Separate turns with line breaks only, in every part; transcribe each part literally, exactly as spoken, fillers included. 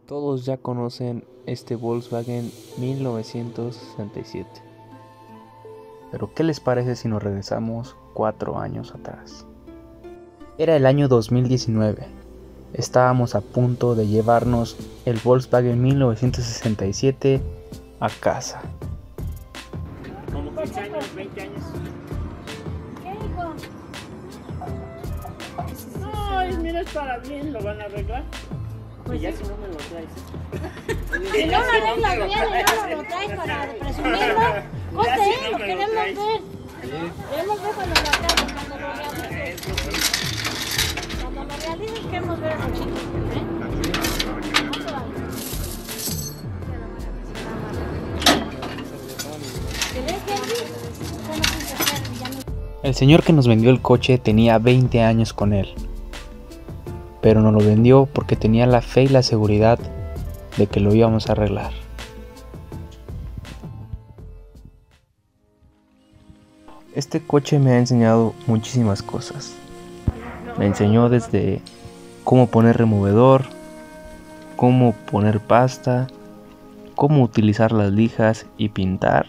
Todos ya conocen este Volkswagen mil novecientos sesenta y siete. Pero ¿qué les parece si nos regresamos cuatro años atrás? Era el año dos mil diecinueve. Estábamos a punto de llevarnos el Volkswagen mil novecientos sesenta y siete a casa.
Como quince años, veinte años.
¿Qué, hijo?
Ay, mira, es para bien, lo van a arreglar.
Pues
Y ya
sí.
si no me lo traes.
Si no lo arreglas bien y no lo traes para presumirlo, ponte,
si
¿eh?
no
Lo
me lo
queremos
traes.
ver. Queremos ver cuando lo acabes, cuando lo realices. Cuando lo realices queremos ver a los chicos, ¿eh? ¿Cuánto vale? ¿Te ves, Henry? Ya no puedes hacer, ya no.
El señor que nos vendió el coche tenía veinte años con él, pero nos lo vendió porque tenía la fe y la seguridad de que lo íbamos a arreglar. Este coche me ha enseñado muchísimas cosas. Me enseñó desde cómo poner removedor, cómo poner pasta, cómo utilizar las lijas y pintar.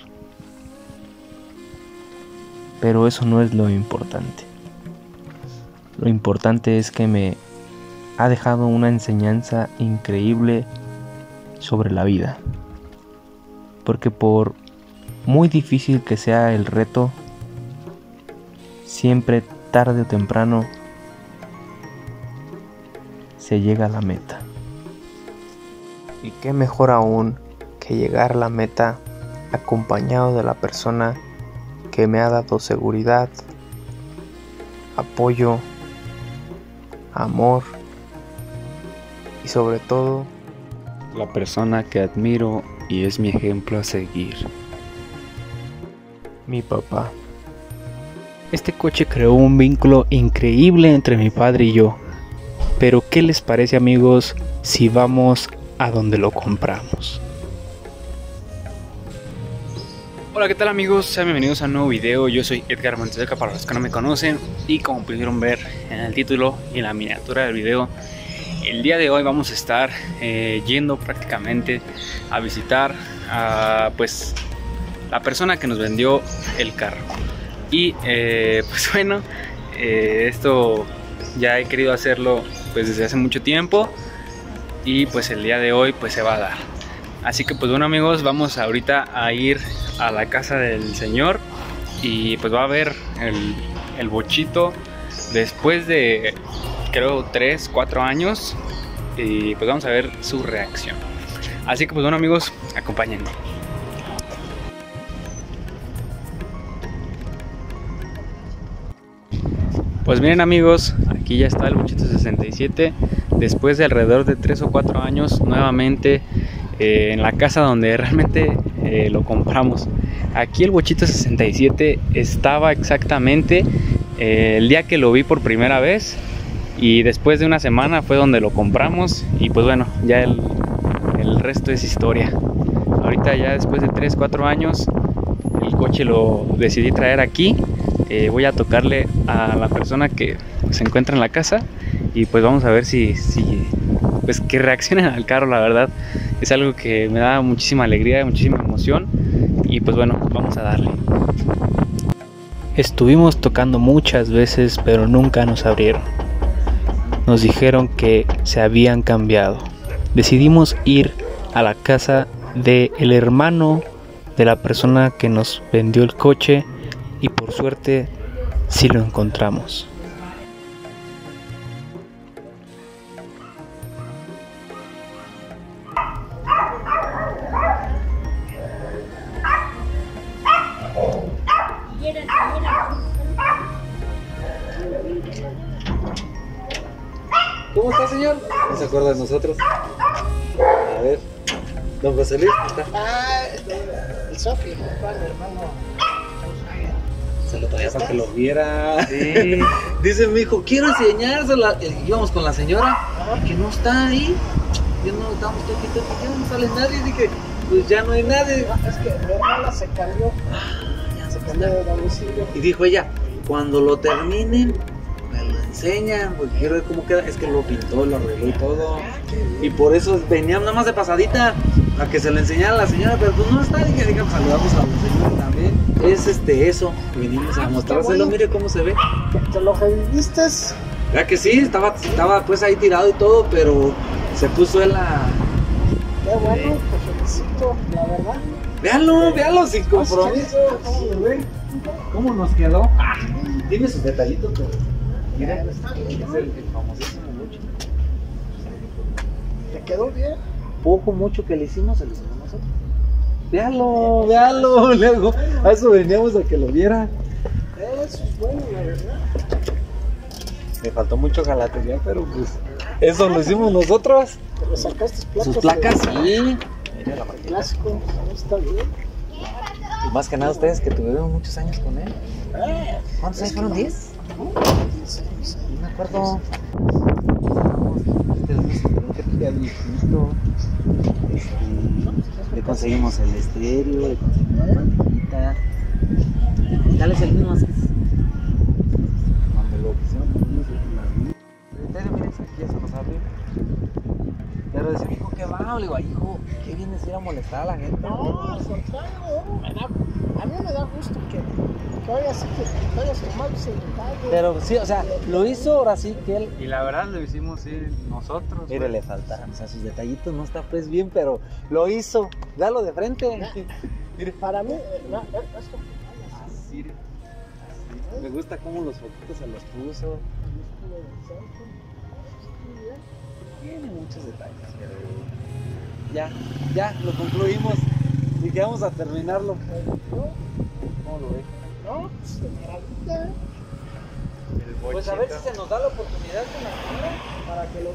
Pero eso no es lo importante. Lo importante es que me ha dejado una enseñanza increíble sobre la vida. Porque por muy difícil que sea el reto, siempre tarde o temprano se llega a la meta. Y qué mejor aún que llegar a la meta acompañado de la persona que me ha dado seguridad, apoyo, amor y sobre todo la persona que admiro y es mi ejemplo a seguir, mi papá. Este coche creó un vínculo increíble entre mi padre y yo. Pero ¿qué les parece, amigos, si vamos a donde lo compramos? Hola, ¿qué tal, amigos? Sean bienvenidos a un nuevo video. Yo soy Edgar Manteca para los que no me conocen. Y como pudieron ver en el título y en la miniatura del video, el día de hoy vamos a estar eh, yendo prácticamente a visitar a pues la persona que nos vendió el carro. Y eh, pues bueno, eh, esto ya he querido hacerlo pues desde hace mucho tiempo. Y pues el día de hoy pues se va a dar. Así que pues bueno, amigos, vamos ahorita a ir a la casa del señor. Y pues va a haber el, el bochito después de creo tres, cuatro años. Y pues vamos a ver su reacción. Así que pues bueno, amigos, acompáñenme. Pues miren, amigos, aquí ya está el bochito sesenta y siete. Después de alrededor de tres o cuatro años nuevamente eh, en la casa donde realmente eh, lo compramos. Aquí el bochito sesenta y siete estaba exactamente eh, el día que lo vi por primera vez. Y después de una semana fue donde lo compramos. Y pues bueno, ya el, el resto es historia. Ahorita ya después de tres, cuatro años el coche lo decidí traer aquí. Eh, voy a tocarle a la persona que se encuentra en la casa. Y pues vamos a ver si, si pues que reaccionen al carro. La verdad es algo que me da muchísima alegría, muchísima emoción. Y pues bueno, vamos a darle. Estuvimos tocando muchas veces, pero nunca nos abrieron. Nos dijeron que se habían cambiado. Decidimos ir a la casa del hermano de la persona que nos vendió el coche. Y por suerte sí lo encontramos.
¿Cómo está, señor? ¿No se acuerda de nosotros? A ver, don José Luis, ¿cómo está?
Ah, el Sofi, el hermano.
Se lo traía para que lo viera. Sí. Dice mi hijo, quiero enseñárselo. Íbamos con la señora, que no está ahí. Yo no estamos toqui, toqui, ya no sale nadie. Dije, pues ya no hay nadie.
Es que mi hermana se cambió.
Ah, ya
Se cambió de domicilio.
Y dijo ella, cuando lo terminen, me lo enseñan, porque quiero ver cómo queda. Es que lo pintó, lo arregló y todo. Y por eso veníamos nada más de pasadita a que se lo enseñara a la señora, pero pues no está. Dije, digamos, saludamos a la señora también. Es este, eso. Vinimos a mostrárselo, mire cómo se ve.
¿Te lo reviviste?
Ya que sí, estaba, estaba pues ahí tirado y todo, pero se puso él a...
Qué bueno, te felicito, la verdad.
Véalo, véalo sin compromiso. ¿Cómo lo ven? ¿Cómo nos quedó? Ah, tiene sus detallitos, pero... Mira, es el, el famosísimo mucho.
¿Te quedó bien?
Poco mucho que le hicimos, se lo hicimos nosotros. Véalo, véalo, luego. A eso veníamos a que lo viera.
Eso es bueno, la verdad.
Me faltó mucho galatería, pero pues eso lo hicimos nosotros.
Pero sacaste placas.
Sus placas,
de...
sí.
Mira la marquita. Clásico, está bien.
Y más que nada ustedes que tuvieron muchos años con él.
Eh,
¿Cuántos años fueron? ¿diez? No me acuerdo. Viejito. Este, le conseguimos el estéreo, le conseguimos la pantallita. Tal es el mismo así. Cuando lo quisieron, el estéreo, miren, aquí ya se nos abre. Pero decía, hijo, ¿qué va? Le digo, hijo, ¿qué viene a ir a molestar a la gente?
No, al contrario, me da, a mí me da gusto que, que vaya así, que, que vayas tomando ese detalle.
Pero sí, o sea, lo hizo ahora sí que él.
Y la verdad lo hicimos sí, nosotros.
Mire, le faltaron, o sea, sus detallitos no está pues bien, pero lo hizo. Dalo de frente.
Mire, para mí, eh, no, esto.
Así, así. Me gusta cómo los foquitos se los puso. Tiene muchos detalles, pero ya, ya, lo concluimos. Y que vamos a terminarlo. ¿Cómo lo ve?
No, pues de maravilla.
Pues a ver si se nos da la oportunidad con la señora para que lo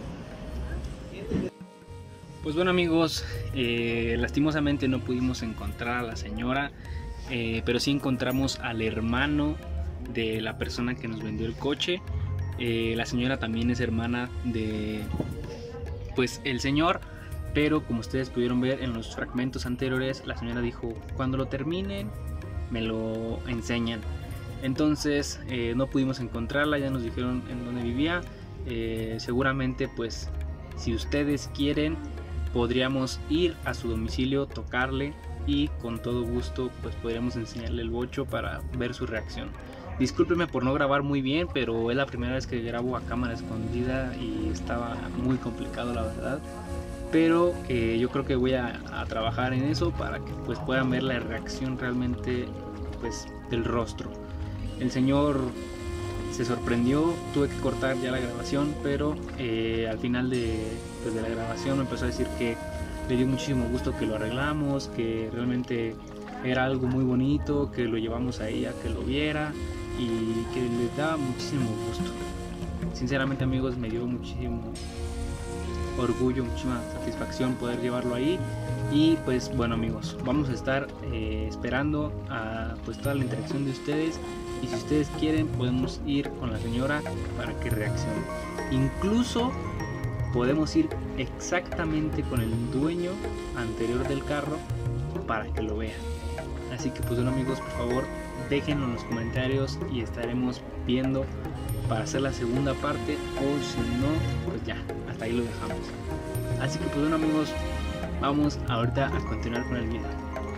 vean.
Pues bueno amigos, eh, lastimosamente no pudimos encontrar a la señora, eh, pero sí encontramos al hermano de la persona que nos vendió el coche. Eh, la señora también es hermana de pues el señor, pero como ustedes pudieron ver en los fragmentos anteriores, la señora dijo, cuando lo terminen me lo enseñan. Entonces eh, no pudimos encontrarla, ya nos dijeron en dónde vivía. Eh, seguramente pues si ustedes quieren podríamos ir a su domicilio, tocarle y con todo gusto pues podríamos enseñarle el bocho para ver su reacción. Discúlpeme por no grabar muy bien, pero es la primera vez que grabo a cámara escondida y estaba muy complicado la verdad. Pero eh, yo creo que voy a, a trabajar en eso para que pues puedan ver la reacción realmente pues del rostro. El señor se sorprendió, tuve que cortar ya la grabación, pero eh, al final de, pues, de la grabación me empezó a decir que le dio muchísimo gusto que lo arreglamos, que realmente era algo muy bonito, que lo llevamos ahí a que lo viera y que le daba muchísimo gusto. Sinceramente amigos, me dio muchísimo orgullo, muchísima satisfacción poder llevarlo ahí. Y pues bueno amigos, vamos a estar eh, esperando a pues toda la interacción de ustedes, y si ustedes quieren podemos ir con la señora para que reaccione. Incluso podemos ir exactamente con el dueño anterior del carro para que lo vean. Así que pues bueno amigos, por favor déjenlo en los comentarios y estaremos viendo para hacer la segunda parte, o si no pues ya, hasta ahí lo dejamos. Así que pues bueno amigos, vamos ahorita a continuar con el video.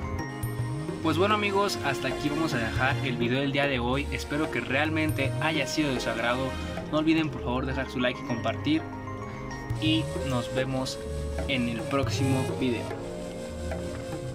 Pues bueno amigos, hasta aquí vamos a dejar el video del día de hoy. Espero que realmente haya sido de su agrado. No olviden por favor dejar su like y compartir, y nos vemos en el próximo video.